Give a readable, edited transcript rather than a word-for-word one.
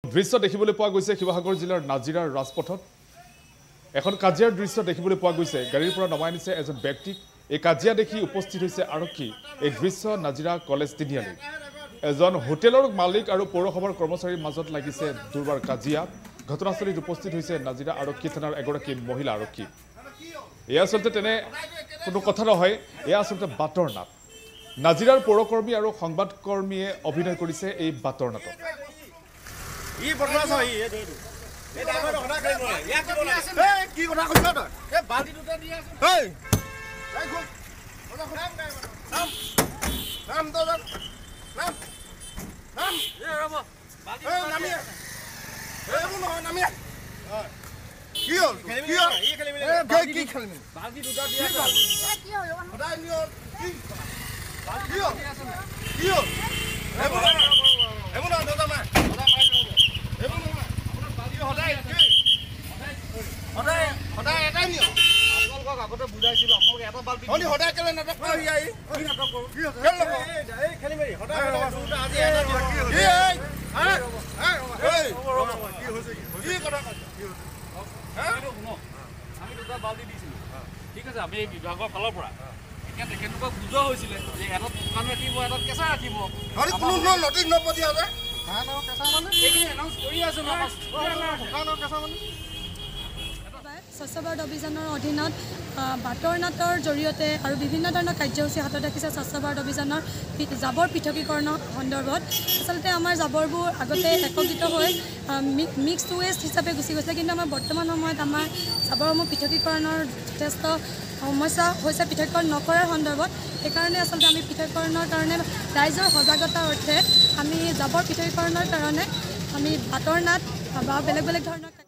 দৃশ্য দেখিবলৈ পোৱা গৈছে শিৱসাগৰ জিলাৰ নাজিৰাৰ ৰাজপথত এখন কাজিয়াৰ দৃশ্য দেখিবলৈ পোৱা গৈছে গাড়ীৰ পৰা নমাই আনিছে এজন ব্যক্তিক এই কাজিয়া দেখি উপস্থিত হৈছে আৰক্ষী এই দৃশ্য নাজিৰা কলেজ তিনিআলি এজন হোটেলৰ মালিক আৰু পৌৰসভাৰ কৰ্মচাৰীৰ মাজত লাগিছে দুৰ্বাৰ কাজিয়া ঘটনাস্থলীত উপস্থিত হৈছে নাজিৰা আৰক্ষী থানাৰ এগৰাকী মহিলা আৰক্ষী এয়া আচলতে তেনে কোনো কথা নহয় এয়া আচলতে বাটৰ নাট নাজিৰাৰ পৌৰকৰ্মী আৰু সংবাদকৰ্মীয়ে অভিনয় কৰিছে এই বাটৰ নাটত ই বদমাছ হয় এই ড্ৰাইভাৰ কথা কই নয় ইয়াক এই কি কথা কৈছ তই এই বালতি দুটা দি আছ এই এই খুব নাম তো নাম এ ৰব বালতি এই নামি এই মন নামি কি হল কি হল এই খেলিমেলি কি খেলিমেলি বালতি দুটা দি আছ এ কি হল সদায় নিও কি বালতি কি হল এমন দাদা মা সদায় এটাই নিয়ম আপোনালোকক আগতে বুজাইছিলো আপোনালোকে এটা বাল্টি সদায় কেলে নাটক কৰি আহি কি নাটক কৰো কি হৈছে এই খেলি মেলি সদায় আজি এটা কি হৈছে কি কথা কৈছ কি হৈছে শুনো আমি দুটা বাল্টি দিছিলো ঠিক আছে আমি বিভাগৰ ফালৰ পৰা এতিয়া তেখেতলোকক বুজোৱা হৈছিলে যে এটা দোকান ৰাখিব এটা কেঁচা ৰাখিব আৰু কোনো নটিচ নপঠিয়া যায় স্বচ্ছ ভাৰত অভিযানৰ অধীনত বাটৰ নাটৰ জৰিয়তে আৰু বিভিন্ন ধৰণৰ কাৰ্যসূচী হাতত ৰাখিছে স্বচ্ছ ভাৰত অভিযানৰ জাবৰ পৃথকীকৰণৰ সন্দৰ্ভত আচলতে আমাৰ জাবৰবোৰ আগতে একত্ৰিত হৈ মিক্সড ৱেষ্ট হিচাপে গুচি গৈছিলে কিন্তু আমাৰ বৰ্তমান সময়ত আমাৰ জাবৰসমূহ পৃথকীকৰণৰ যথেষ্ট সমস্যা হৈছে পৃথকীকৰণ নকৰাৰ সন্দৰ্ভত সেইকাৰণে আচলতে আমি পৃথকীকৰণৰ কাৰণে ৰাইজৰ সজাগতাৰ অৰ্থে আমি জাবৰ পৃথকীকৰণৰ কাৰণে আমি বাটৰ নাট বা বেলেগ বেলেগ ধৰণৰ